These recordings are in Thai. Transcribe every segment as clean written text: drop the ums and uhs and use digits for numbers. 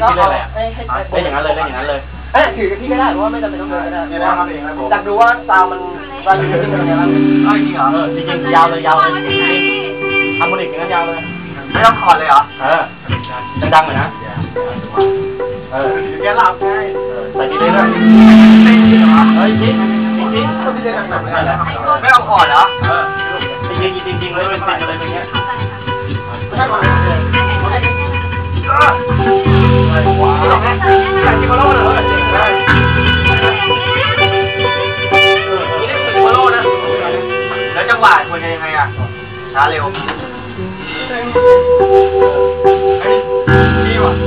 พี่เล่นอะไรอ่ะเล่นอย่างนั้นเลยเล่นอย่างนั้นเลยถือพี่ก็ได้หรือว่าไม่จำเป็นต้องเดินก็ได้นี่ได้ครับเองครับผมอยากดูว่าซาวมันจริงเป็นยังไงบ้างจริงเหรอจริงยาวเลยยาวเลยทำโมเดลอย่างนั้นยาวเลยไม่ต้องคอร์ดเลยเหรอดังๆหน่อยนะแกหลับไงใส่ดีเลยด้วยจริงจริงก็ไม่ได้หนักๆเหมือนกันนะไม่เอาคอร์ดเหรอจริงเลยเป็นติดเลยอย่างเงี้ยไม่มาเลยว้าวใส่จิโมโร่เลยนี่ได้จิโมโร่นะแล้วจังหวะควรจะยังไงอ่ะช้าเร็วดีว่ะ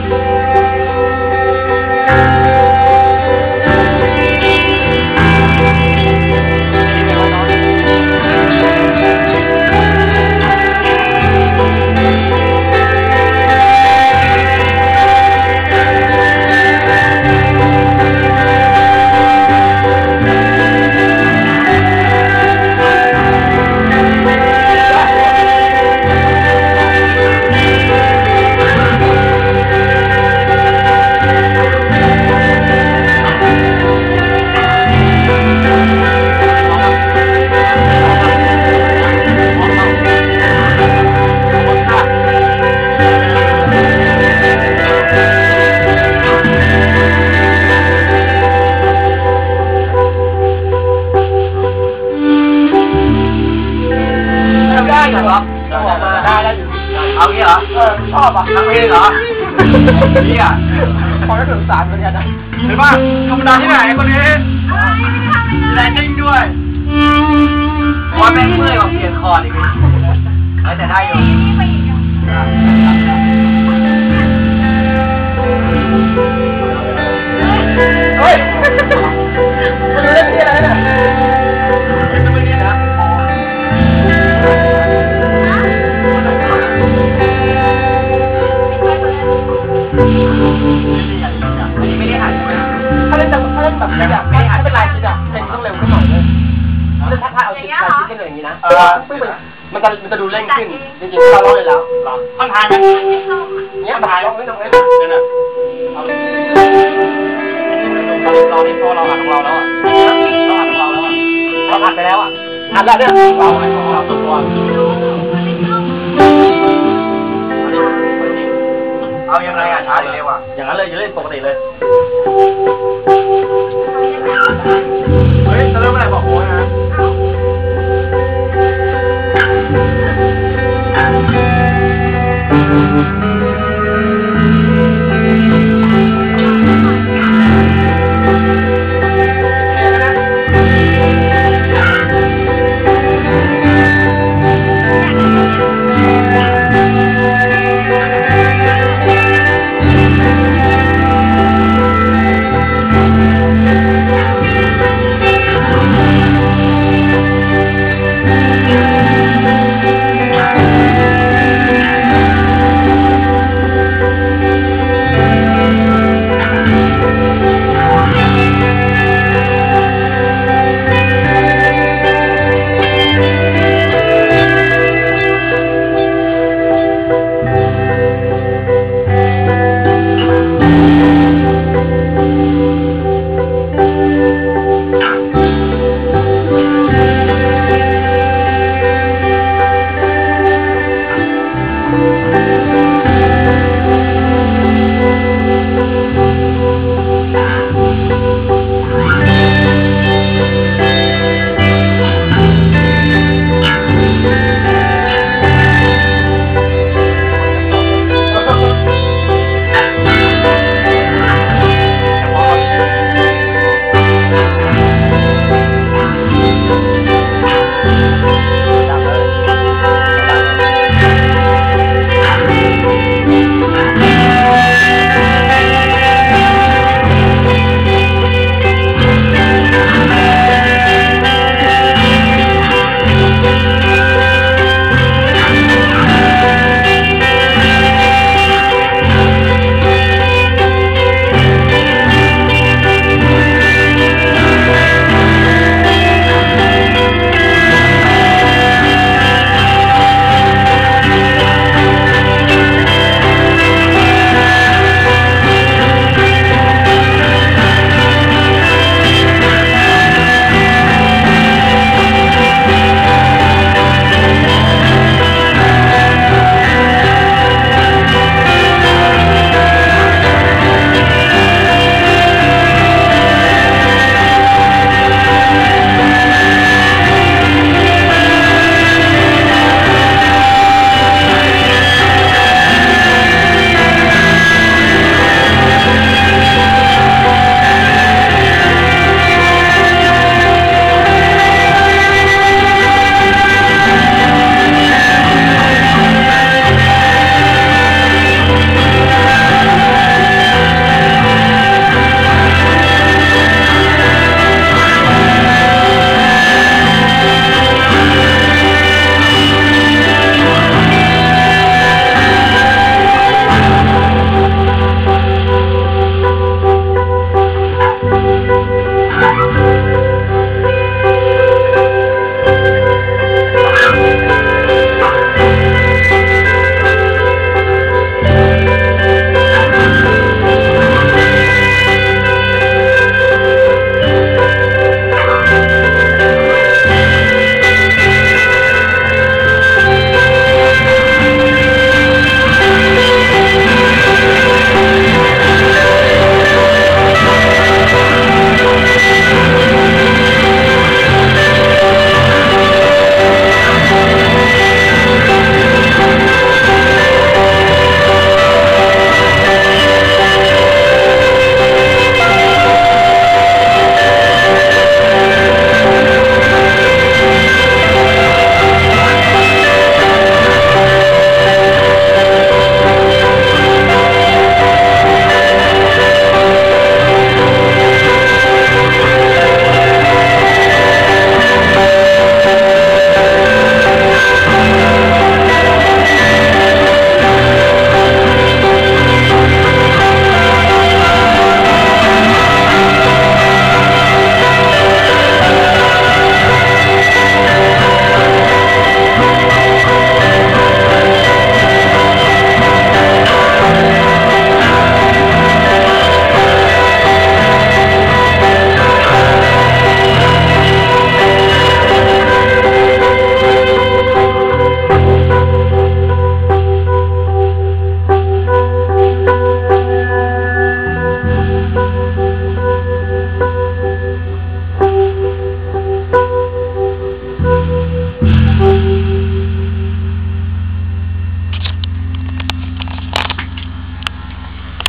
เอางี้เหรอชอบอ่ะทำเองเหรอนี่อ่ะพอได้ถึง3เหมือนกันนะเห็นป่ะธรรมดาที่ไหนคนนี้แรงจริงด้วยว่าแม่งเมื่อยกว่าเปลี่ยนคอร์ดอีกแต่ได้อยู่เฮ้ยไม่รู้เล่นที่อะไรเนี่ยไม่ได้หันถ้าเล่นแบบไม่ได้หันเป็นลายคิดอ่ะเป็นต้องเร็วขึ้นหน่อยเลยถ้าเอาคิดลายคิดเป็นอย่างนี้นะซึ่งมันจะดูเร่งขึ้นจริงๆเราร้องเลยแล้วต้องทานไหมเนี้ยทานร้องไม่ต้องเล่นเนี่ยนะเรานี่พอเราหันของเราแล้วอ่ะเราหันของเราแล้วอ่ะเราหันไปแล้วอ่ะหันแล้วเนี่ยเราหันของเราตัวเอายังไงอ่ะช้าหรือเร็วอ่ะอย่างนั้นเลยจะเล่นปกติเลย